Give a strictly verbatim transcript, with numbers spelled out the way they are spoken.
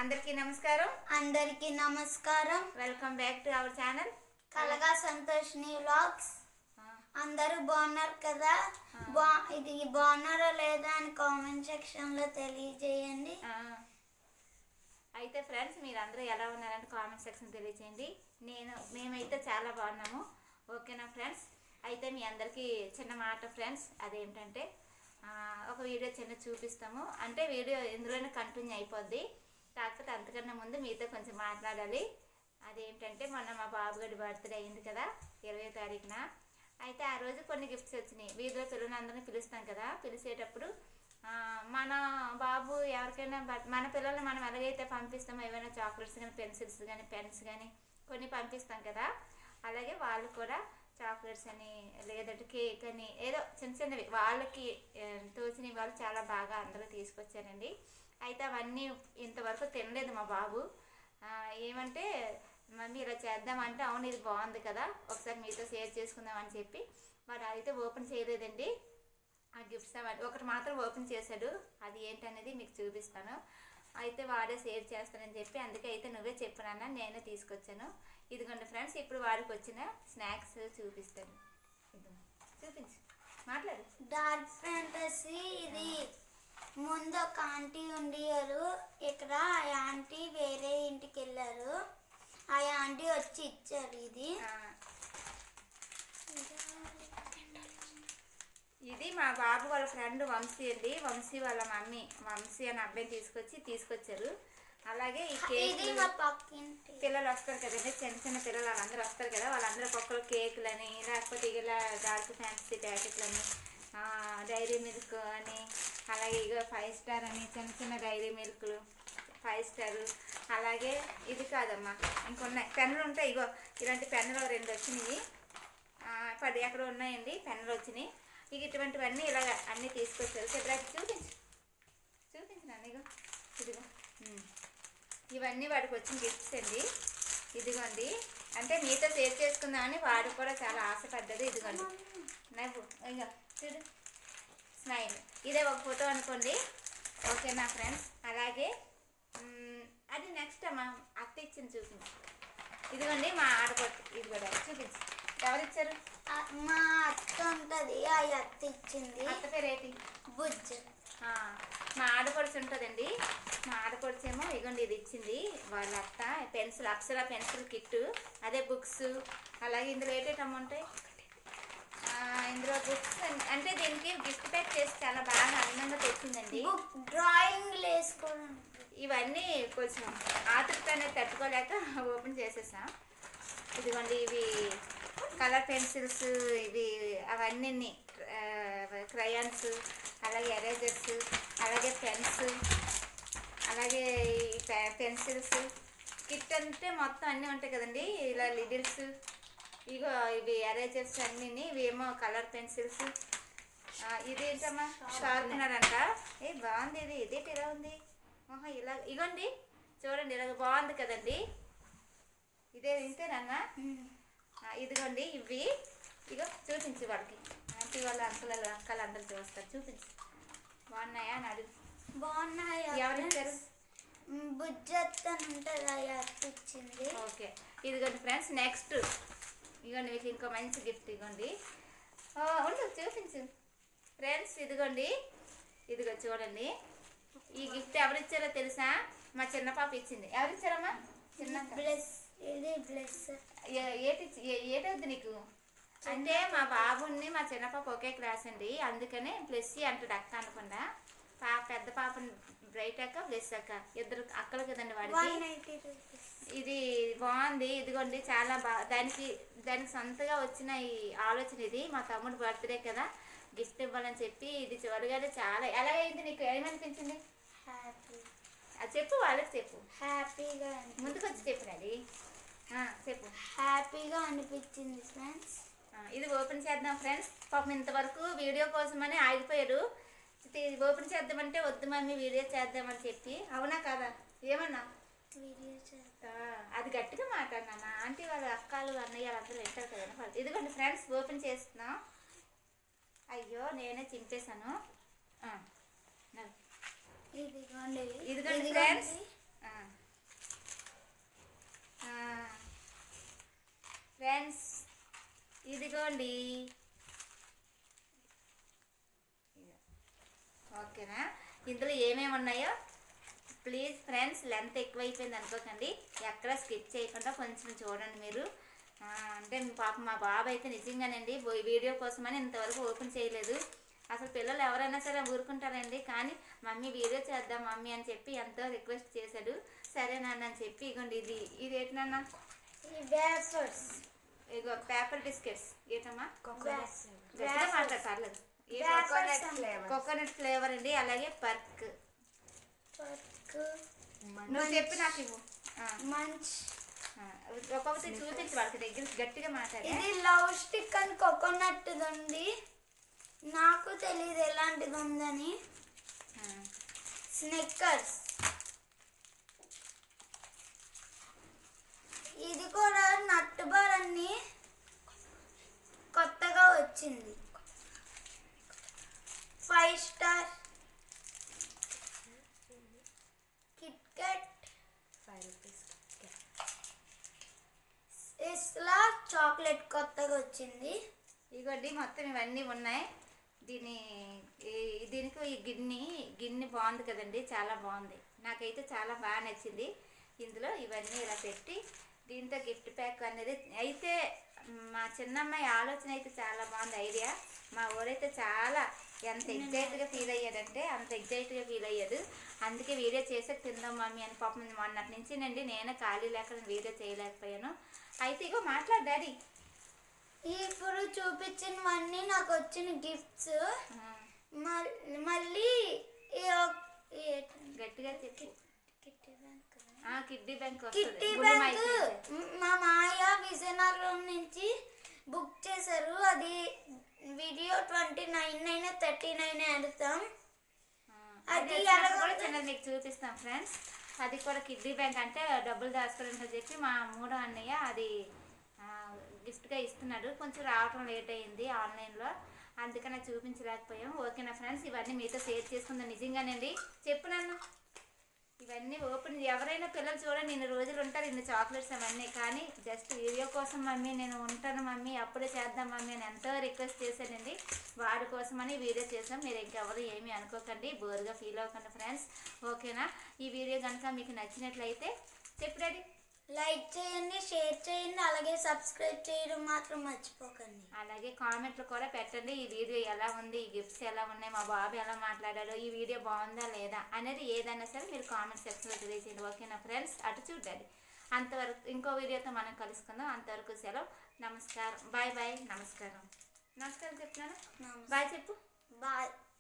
అందరికీ నమస్కారం అందరికీ నమస్కారం welcome back to our channel Kalaga Santhoshini vlogs. అందరూ బాగున్నారు కదా? బా ఇది బాగున్నారా లేదా అని కామెంట్ సెక్షన్లో తెలియజేయండి. అయితే ఫ్రెండ్స్ మీరు అందరూ ఎలా ఉన్నారని కామెంట్ సెక్షన్ తెలియజేయండి. నేను మేమైతే చాలా బాగున్నాము. ఓకేనా ఫ్రెండ్స్? అయితే మీ అందరికీ చిన్న మాట ఫ్రెండ్స్, అదేంటంటే ఒక వీడియో చిన్న చూపిస్తాము. అంటే వీడియో ఇందులోనే కంటిన్యూ అయిపోద్ది. కాకపోతే అంతకన్నా ముందు మీతో కొంచెం మాట్లాడాలి. అదేంటంటే మొన్న మా బాబు గడి బర్త్డే అయింది కదా, ఇరవై తారీఖున. అయితే ఆ రోజు కొన్ని గిఫ్ట్స్ వచ్చినాయి. వీధిలో పిల్లలందరినీ పిలుస్తాం కదా, పిలిచేటప్పుడు మన బాబు ఎవరికైనా మన పిల్లల్ని మనం ఎలాగైతే పంపిస్తామో ఏమైనా చాక్లెట్స్ కానీ పెన్సిల్స్ కానీ పెన్స్ కానీ కొన్ని పంపిస్తాం కదా, అలాగే వాళ్ళు కూడా చాక్లెట్స్ అని లేదంటే కేక్ అని ఏదో చిన్న చిన్నవి వాళ్ళకి తోచినవి వాళ్ళు చాలా బాగా అందరూ తీసుకొచ్చారండి. అయితే అవన్నీ ఇంతవరకు తినలేదు మా బాబు. ఏమంటే మమ్మీ ఇలా చేద్దామంటే అవును ఇది బాగుంది కదా, ఒకసారి మీతో షేర్ చేసుకుందామని చెప్పి వాడు అయితే ఓపెన్ చేయలేదండి. ఆ గిఫ్ట్స్ అవన్నీ ఒకటి మాత్రం ఓపెన్ చేశాడు. అది ఏంటనేది మీకు చూపిస్తాను. అయితే వాడే షేర్ చేస్తానని చెప్పి అందుకే అయితే నువ్వే చెప్పినా నేనే తీసుకొచ్చాను. ఇదిగోండి ఫ్రెండ్స్, ఇప్పుడు వాడికి వచ్చిన స్నాక్స్ చూపిస్తాను. చూపించు, మాట్లాడు. Dark fantasy. ఇది ముందు ఒక ఆంటీ ఉండేవారు ఇక్కడ. ఆ ఆంటీ వేరే ఇంటికి వెళ్ళారు. ఆ ఆంటీ వచ్చి ఇచ్చారు. ఇది ఇది మా బాబు వాళ్ళ ఫ్రెండ్ వంశీ అండి. వంశీ వాళ్ళ మమ్మీ వంశీ అని అబ్బాయి తీసుకొచ్చి తీసుకొచ్చారు. అలాగే ఈ కేక్ పిల్లలు వస్తారు కదండి, చిన్న చిన్న పిల్లలు వాళ్ళందరూ వస్తారు కదా, వాళ్ళందరూ ఒక్కొక్కరు కేకులని లేకపోతే ఇలా డార్క్ ఫ్యాంటసీ ప్యాకెట్లని డైరీ మిల్క్ అని అలాగే ఇక ఫైవ్ స్టార్ అని చిన్న చిన్న డైరీ మిల్క్లు ఫైవ్ స్టారు. అలాగే ఇది కాదమ్మా ఇంకొన్నాయి పెన్నులు ఉంటాయి. ఇగో ఇలాంటి పెన్నులు రెండు వచ్చినాయి, పది ఎక్కడ ఉన్నాయండి పెన్నులు వచ్చినాయి. ఇక ఇటువంటివన్నీ ఇలాగ అన్నీ తీసుకొచ్చారు. చెప్పరా చూపించు చూపించు నాన్న. ఇగో ఇదిగో ఇవన్నీ వాడికి వచ్చిన గిఫ్ట్స్ అండి. ఇదిగోండి, అంటే మీతో షేర్ చేసుకుందామని వాడు కూడా చాలా ఆశపడ్డది. ఇదిగోండి నాకు ఇక చూడు స్మైల్. ఇదే ఒక ఫోటో అనుకోండి. ఓకేనా ఫ్రెండ్స్? అలాగే అది నెక్స్ట్ అమ్మా అత్త ఇచ్చింది చూపించు. ఇదిగోండి మా ఆడపడుతు, ఇది కూడా చూపించు. ఎవరు ఇచ్చారు? మా అత్త ఉంటుంది, ఆ అత్త ఇచ్చింది. అత్త పేరు ఏంటి? బుజ్జ. మా ఆడపడుచు ఉంటుందండి. మా ఆడపడుచు ఏమో ఇగోండి ఇది ఇచ్చింది వాళ్ళ అత్త. పెన్సిల్ అప్సర పెన్సిల్ కిట్టు, అదే బుక్స్. అలాగే ఇందులో ఏటేటమ్మ ఉంటాయి, ఇందులో బుక్స్. అంటే దీనికి గిఫ్ట్ ప్యాక్ చేసి చాలా బాగా అందంగా తెచ్చిందండి. డ్రాయింగ్ వేసుకోవడం ఇవన్నీ కొంచెం ఆతృత అనేది తట్టుకోలేక ఓపెన్ చేసేసాం. ఇదిగోండి ఇవి కలర్ పెన్సిల్స్, ఇవి అవన్నీ క్రయాన్స్, అలాగే ఎరేజర్స్, అలాగే పెన్స్, అలాగే పెన్సిల్స్ కిట్ అంటే మొత్తం అన్నీ ఉంటాయి కదండి. ఇలా లిడిల్స్, ఇగో ఇవి ఎరేజర్స్ అన్నీ, ఇవేమో కలర్ పెన్సిల్స్. ఇది ఏంటమ్మా షార్ప్నర్ అంట. ఏ బాగుంది ఇది. ఇదేంటి ఇలా ఉంది? ఆహా ఇలా ఇగోండి చూడండి, ఇలాగ బాగుంది కదండి. ఇదే ఇంతేనన్నా. ఇదిగోండి ఇవి. ఇగో చూపించు వాళ్ళకి, ఆంటీ వాళ్ళ అంకుల అక్కలు అందరూ చూస్తారు. చూపించు బాగున్నాయా అని అడుగు. బాగున్నాయి. ఎవరు ఇచ్చారు? బుజ్జత్త ఉంటుంది, ఇచ్చింది. ఓకే. ఇదిగోండి ఫ్రెండ్స్, నెక్స్ట్ ఇగోండి మీకు ఇంకో మంచి గిఫ్ట్. ఇగోండి ఉండు చూపించు ఫ్రెండ్స్. ఇదిగోండి ఇదిగో చూడండి. ఈ గిఫ్ట్ ఎవరు ఇచ్చారో తెలుసా? మా చిన్న పాప ఇచ్చింది. ఎవరు ఇచ్చారమ్మా? చిన్న బ్లెస్. ఇది బ్లెస్. ఏటి ఏటవుద్ది నీకు అంటే మా బాబుని మా చిన్న పాప ఒకే క్లాస్ అండి, అందుకనే బ్లెస్సీ అంటాడు అక్క అనకుండా. పాప పెద్ద పాపని బ్రైట్ అక్క, బ్లెస్ అక్క, ఇద్దరు అక్కలు కదండి వాడికి. ఇది బాగుంది. ఇదిగోండి చాలా బాగా దానికి దానికి సొంతగా వచ్చిన ఈ ఆలోచన. ఇది మా తమ్ముడు బర్త్డే కదా, గిఫ్ట్ ఇవ్వాలని చెప్పి ఇది చూడగానే చాలా ఎలాగైంది నీకు? ఏమనిపించింది? హ్యాపీ. అది చెప్పు, వాళ్ళకి చెప్పు. హ్యాపీగా ముందుకు వచ్చి చెప్పినది చెప్పు. హ్యాపీగా అనిపించింది ఫ్రెండ్స్. ఇది ఓపెన్ చేద్దాం ఫ్రెండ్స్. పాపం ఇంతవరకు వీడియో కోసమని ఆగిపోయారు. ఓపెన్ చేద్దామంటే వద్దు మమ్మీ వీడియో చేద్దామని చెప్పి. అవునా కాదా? ఏమన్నా వీడియో చేద్దా? అది గట్టిగా మాట్లాడినా. ఆంటీ వాళ్ళ అక్కలు అన్నయ్య వాళ్ళందరూ వింటారు కదా. ఇదిగోండి ఫ్రెండ్స్ ఓపెన్ చేస్తున్నాం. అయ్యో నేనే చింపేశాను. ఇదిగోండి ఫ్రెండ్స్, ఇదిగోండి. ఓకేనా, ఇందులో ఏమేమి ఉన్నాయో ప్లీజ్ ఫ్రెండ్స్, లెంత్ ఎక్కువైపోయింది అనుకోకండి, ఎక్కడ స్కిప్ చేయకుండా కొంచెం చూడండి మీరు. అంటే పాప మా బాబు అయితే నిజంగానండి వీడియో కోసమని ఇంతవరకు ఓపెన్ చేయలేదు. అసలు పిల్లలు ఎవరైనా సరే ఊరుకుంటారండి, కానీ మమ్మీ వీడియో చేద్దాం మమ్మీ అని చెప్పి ఎంతో రిక్వెస్ట్ చేశాడు. సరే నాన్న అని చెప్పి ఇగోండి ఇది ఇది ఏంటి నాన్న? ఇగో పేపర్ బిస్కెట్స్. ఏంటమ్మా? గట్టిగా మాట్లాడతారు. కోకోనట్ ఫ్లేవర్ అండి. అలాగే పర్క్. నువ్వు చెప్పి నాకు ఇవ్వు. ఒక్కొక్కటి చూపించి వాళ్ళకి దగ్గర గట్టిగా మాట్లాడే. ఇది లవ్ స్టిక్ అని కోకోనట్ ఉంది, నాకు తెలియదు ఎలాంటిది ఉందని. స్నిక్కర్స్, ఇది కూడా నట్టు బార్ అన్ని కొత్తగా వచ్చింది. ఫైవ్ స్టార్ కిట్ కట్, ఇస్లా చాక్లెట్ కొత్తగా వచ్చింది. ఇగోండి మొత్తం ఇవన్నీ ఉన్నాయి. దీని దీనికి ఈ గిన్నె గిన్నె బాగుంది కదండి, చాలా బాగుంది, నాకైతే చాలా బాగా నచ్చింది. ఇందులో ఇవన్నీ ఇలా పెట్టి దీంతో గిఫ్ట్ ప్యాక్ అనేది అయితే మా చిన్నమ్మాయి ఆలోచన అయితే చాలా బాగుంది ఐడియా. మా ఊరైతే చాలా ఎంత ఎగ్జైట్గా ఫీల్ అయ్యాడంటే అంత ఎగ్జైట్గా ఫీల్ అయ్యాడు. అందుకే వీడియో చేసే తిందాం మమ్మీ అని. పాపం మొన్నటి నుంచి నండి నేను ఖాళీ లేక వీడియో చేయలేకపోయాను. అయితే ఇగో మాట్లాడు డాడీ. ఇప్పుడు చూపించినవన్నీ నాకు వచ్చిన గిఫ్ట్స్. మళ్ళీ గట్టిగా చెప్పి కిడ్డీ బ్యాంక్ కిడ్డీ బ్యాంక్ మా మాయ విజయనగరం నుంచి బుక్ చేశారు. అది వీడియో ట్వంటీ నైన్ అయినా థర్టీ నైన్ అడుగుతాం. అది కూడా చిన్నది మీకు చూపిస్తాం ఫ్రెండ్స్. అది కూడా కిడ్డీ బ్యాంక్ అంటే డబ్బులు దాచుకోవాలని చెప్పి మా మూడో అన్నయ్య అది గిఫ్ట్గా ఇస్తున్నాడు. కొంచెం రావటం లేట్ అయ్యింది ఆన్లైన్లో, అందుకని చూపించలేకపోయాం. ఓకేనా ఫ్రెండ్స్, ఇవన్నీ మీతో షేర్ చేసుకుందాం. నిజంగానండి చెప్పు నన్ను, ఇవన్నీ ఓపెన్ ఎవరైనా పిల్లలు చూడండి ఇన్ని రోజులు ఉంటారు ఇన్ని చాక్లెట్స్ అవన్నీ, కానీ జస్ట్ వీడియో కోసం మమ్మీ నేను ఉంటాను మమ్మీ అప్పుడే చేద్దాం మమ్మీ అని ఎంతో రిక్వెస్ట్ చేశానండి. వాడి కోసమని వీడియో చేసాం. మీరు ఇంకెవరు ఏమీ అనుకోకండి, బోర్గా ఫీల్ అవ్వకండి ఫ్రెండ్స్. ఓకేనా, ఈ వీడియో కనుక మీకు నచ్చినట్లయితే చెప్పు డాడీ. లైక్ చేయండి, షేర్ చేయండి, అలాగే సబ్స్క్రైబ్ చేయడం మాత్రం మర్చిపోకండి. అలాగే కామెంట్లు కూడా పెట్టండి. ఈ వీడియో ఎలా ఉంది, ఈ గిఫ్ట్స్ ఎలా ఉన్నాయి, మా బాబు ఎలా మాట్లాడాడో, ఈ వీడియో బాగుందా లేదా అనేది ఏదైనా సరే మీరు కామెంట్ సెక్షన్లో తెలియజేయండి. ఓకేనా ఫ్రెండ్స్, అటు చూడండి. అంతవరకు ఇంకో వీడియోతో మనం కలుసుకుందాం. అంతవరకు సెలవు, నమస్కారం, బాయ్ బాయ్. నమస్కారం నమస్కారం చెప్తున్నాను, బాయ్ చెప్పు. బాయ్.